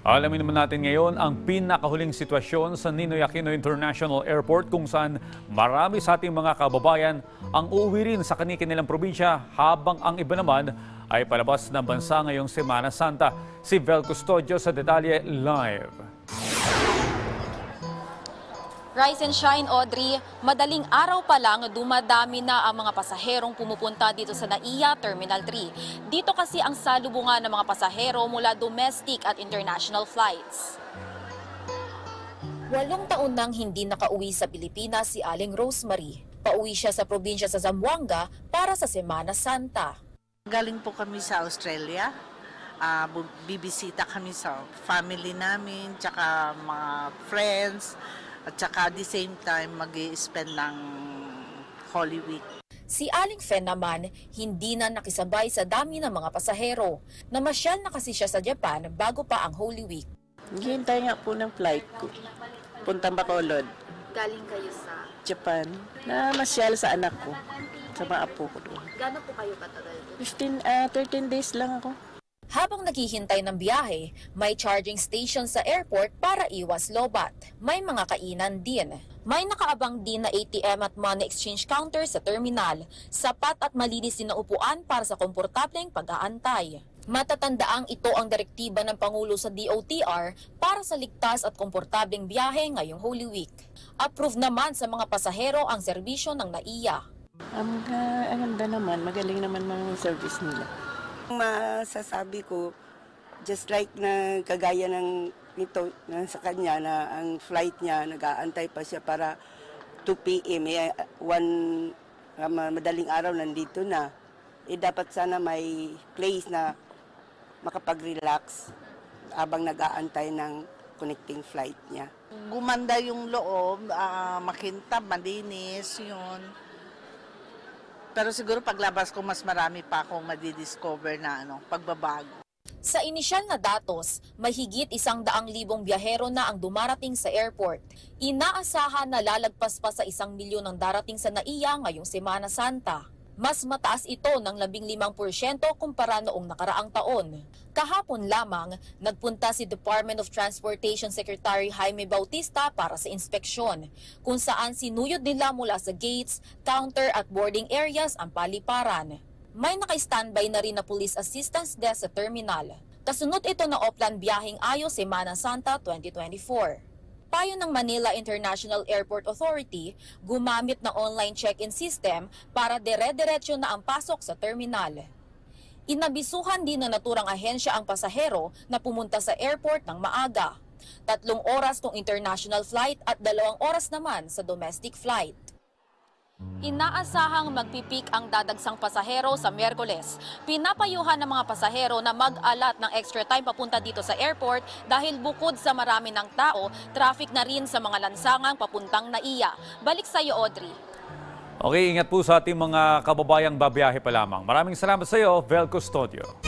Alamin naman natin ngayon ang pinakahuling sitwasyon sa Ninoy Aquino International Airport kung saan marami sa ating mga kababayan ang uuwi rin sa kanilang probinsya habang ang iba naman ay palabas ng bansa ngayong Semana Santa. Si Vel Custodio sa detalye live. Rise and shine, Audrey. Madaling araw pa lang, dumadami na ang mga pasaherong pumupunta dito sa NAIA Terminal 3. Dito kasi ang salubungan ng mga pasahero mula domestic at international flights. 8 taon nang hindi nakauwi sa Pilipinas si Aling Rosemary. Pauwi siya sa probinsya sa Zamboanga para sa Semana Santa. Galing po kami sa Australia. Bibisita kami sa family namin, tsaka mga friends. At saka at the same time, mag-i-spend ng Holy Week. Si Aling Fen naman, hindi na nakisabay sa dami ng mga pasahero. Namasyal na kasi siya sa Japan bago pa ang Holy Week. Hintay nga po ng flight ko. Puntang Bacolod. Galing kayo sa Japan. Namasyal sa anak ko. Sa mga apo ko doon. Gano'n po kayo katagal? 13 days lang ako. Habang naghihintay ng biyahe, may charging station sa airport para iwas lobat. May mga kainan din. May nakaabang din na ATM at money exchange counter sa terminal. Sapat at malinis din na upuan para sa komportableng pag-aantay. Matatandaang ito ang direktiba ng Pangulo sa DOTR para sa ligtas at komportableng biyahe ngayong Holy Week. Approved naman sa mga pasahero ang serbisyo ng NAIA. Ang ganda naman, magaling naman mga service nila. Masasabi ko, just like na kagaya ng ito na sa kanya na ang flight niya, nag-aantay pa siya para 2 p.m. Madaling araw nandito na. Dapat sana may place na makapag-relax habang nag-aantay ng connecting flight niya. Gumanda yung loob, makintab, malinis, yun. Pero siguro paglabas ko mas marami pa akong madidiscover na pagbabago. Sa inisyal na datos, may higit 100,000 biyahero na ang dumarating sa airport. Inaasahan na lalagpas pa sa 1 milyon ang darating sa NAIA ngayong Semana Santa. Mas mataas ito ng 15% kumpara noong nakaraang taon. Kahapon lamang, nagpunta si Department of Transportation Secretary Jaime Bautista para sa inspeksyon, kung saan sinuyod nila mula sa gates, counter at boarding areas ang paliparan. May naka-standby na rin na police assistance desk sa terminal. Kasunod ito na Oplan Biyaheng Ayo Semana Santa 2024. Payo ng Manila International Airport Authority, gumamit ng online check-in system para dire-diretso na ang pasok sa terminal. Inabisuhan din ng naturang ahensya ang pasahero na pumunta sa airport ng maaga. 3 oras kung international flight at 2 oras naman sa domestic flight. Inaasahang magpipik ang dadagsang pasahero sa Miyerkules. Pinapayuhan ng mga pasahero na mag-alat ng extra time papunta dito sa airport dahil bukod sa marami ng tao, traffic na rin sa mga lansangang papuntang NAIA. Balik sa iyo, Audrey. Okay, ingat po sa ating mga kababayang babiyahe pa lamang. Maraming salamat sa iyo, Vel Custodio.